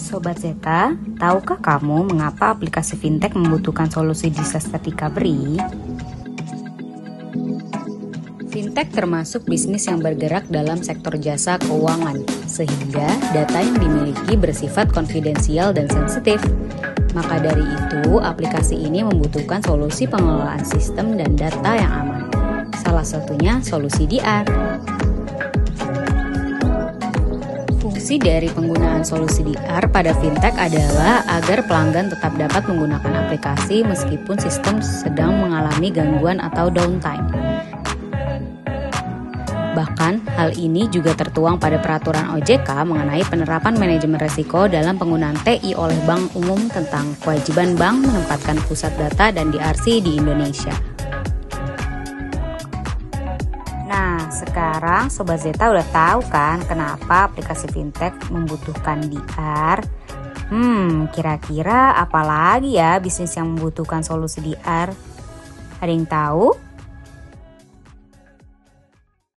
Sobat Zeta, tahukah kamu mengapa aplikasi fintech membutuhkan solusi disaster recovery? Fintech termasuk bisnis yang bergerak dalam sektor jasa keuangan, sehingga data yang dimiliki bersifat konfidensial dan sensitif. Maka dari itu, aplikasi ini membutuhkan solusi pengelolaan sistem dan data yang aman. Salah satunya solusi DR. Fungsi dari penggunaan solusi DR pada fintech adalah agar pelanggan tetap dapat menggunakan aplikasi meskipun sistem sedang mengalami gangguan atau downtime. Bahkan, hal ini juga tertuang pada peraturan OJK mengenai penerapan manajemen risiko dalam penggunaan TI oleh Bank Umum tentang kewajiban bank menempatkan pusat data dan DRC di Indonesia. Nah, sekarang Sobat Zeta udah tahu kan kenapa aplikasi fintech membutuhkan DR? Kira-kira apa lagi ya bisnis yang membutuhkan solusi DR? Ada yang tahu?